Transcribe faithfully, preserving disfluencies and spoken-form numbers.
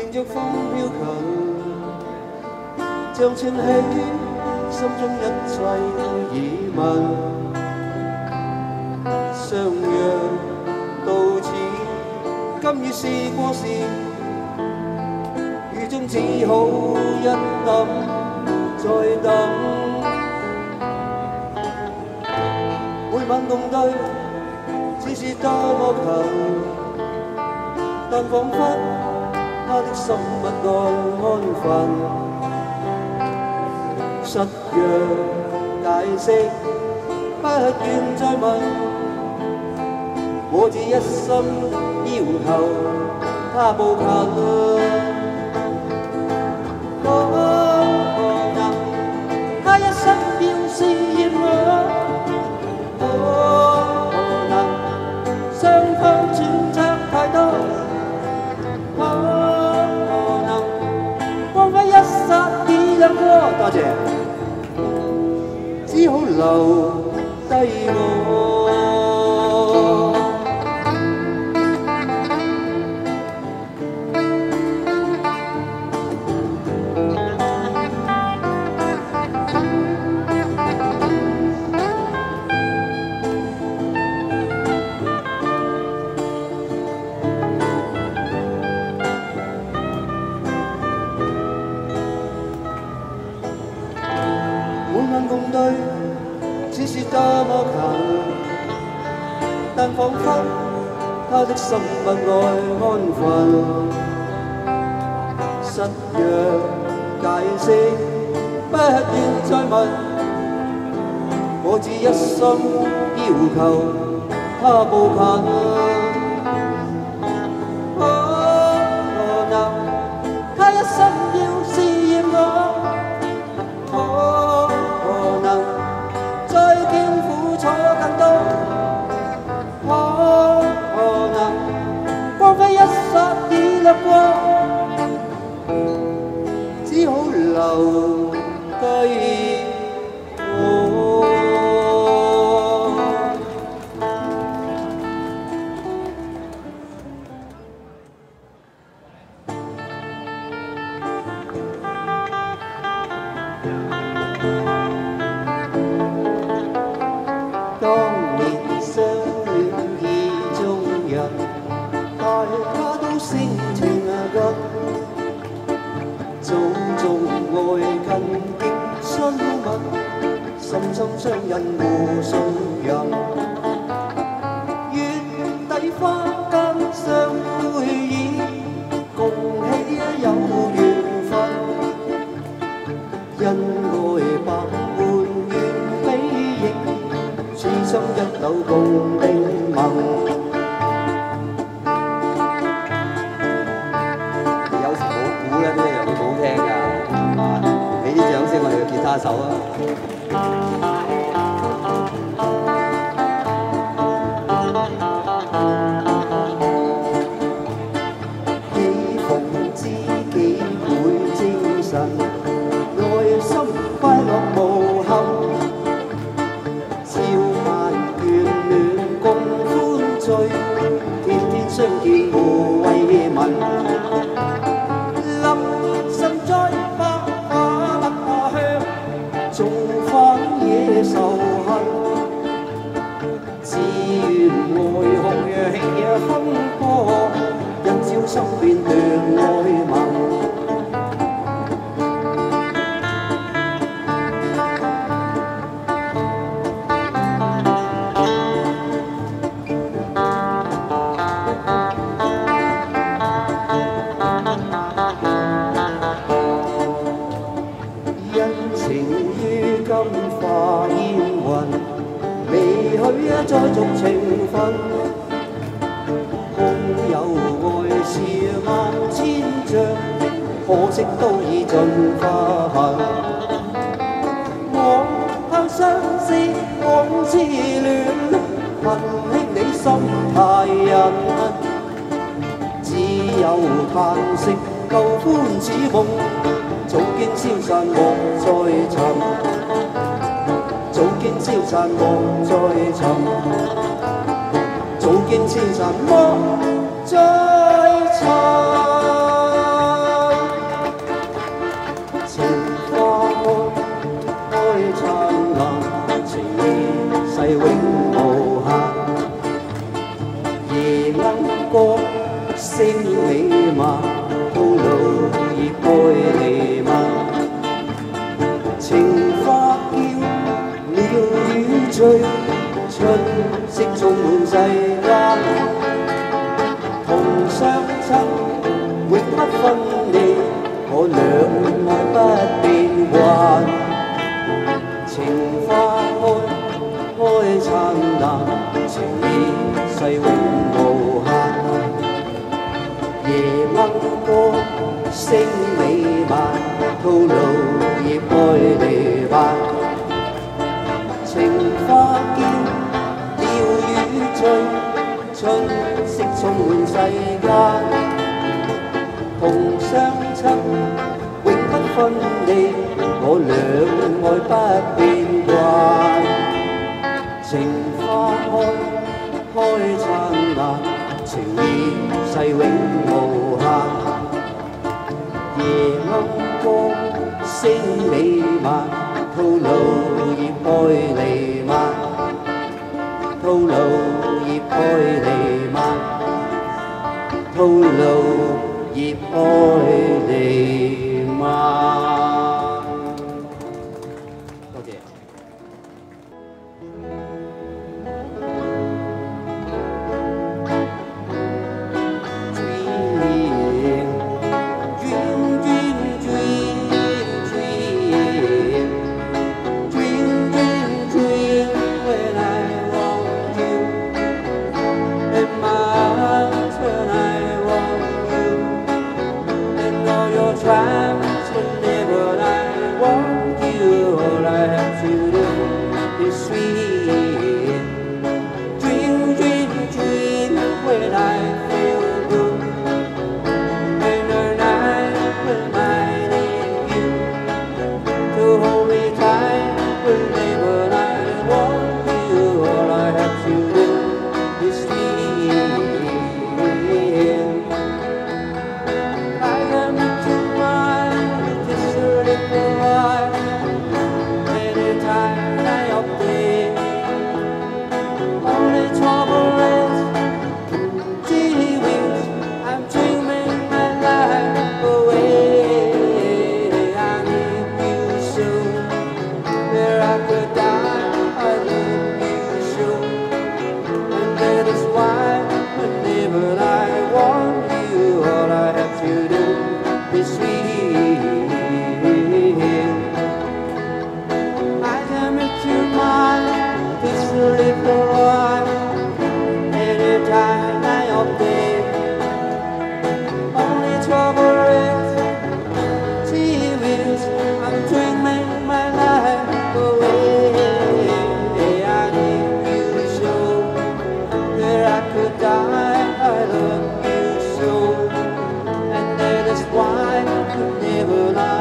迎着風飄近，像串起心中一切疑問。相約到此，今已試過時，雨中只好一等再等。每晚共對，只是多麼近，但彷彿他的心不該安分。失約解釋，不願再問，我只一心要求他步近。可能他一生要試驗我，可能雙方選擇太多，可能光輝一剎已掠過。多謝，只好留低我。共對，只是多麼近，但彷彿他的心不愛安分。失約解釋，不願再問，我只一心要求他步近。可能他一生要試驗我。只好留低我。當年相戀意中人，大家都聲稱緊。早種愛近極親密，深深相印互信任。月底花間相會意，共喜有緣分。因愛百般願比翼，此生一縷共定盟。吉他手啊！幾逢知己會精神，內心快樂無憾，朝晚眷戀共歡聚，天天相見互慰問。臨神在縱翻野仇恨，自願愛紅若夕夜風波，一朝心變斷愛盟。金化煙雲，離去再續情分。空有愛是萬千丈，可惜都已盡化痕。我盼相思往痴戀，恨輕你心太隱。只有嘆息舊歡似夢，早經消散莫再尋。早經消散莫再尋，早經消散莫再尋。 你嗎？套路熱愛你嗎？情花嬌，鳥語醉，春色充滿世間。同相親，永不分離，我倆愛不變幻。情花開，開燦爛，情意世永無限。夜鶯歌，聲美漫，套路葉愛離別。情花嬌，鳥語醉，春色充滿世間。同相親，永不分離，我倆愛不變幻。情花開，開燦爛，情意世永無限。夜鶯歌，聲美漫，套路葉愛離漫，套路葉愛離漫，套路葉愛離漫。多謝。Whenever I want you, all I have to do is sweet. Dream, dream, dream when I feel good. In the night when I need you to hold me tight. Whenever I want you, all I have to do is sweet. I am too much. Anytime I update, only trouble is T Vs. I'm dreaming my life away. I need you so, where I could die. I love you so, and that is why whenever I want you, all I have to do is sweet. This little while, anytime I update, only trouble is T Vs. I'm dreaming my life away. I need you so, where I could die. I love you so, and that is why whenever I